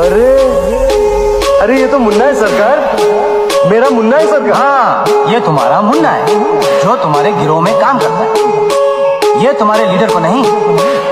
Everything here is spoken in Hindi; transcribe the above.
अरे अरे ये तो मुन्ना है सरकार, मेरा मुन्ना है सरकार। हाँ, ये तुम्हारा मुन्ना है जो तुम्हारे गिरोह में काम करता है। ये तुम्हारे लीडर को नहीं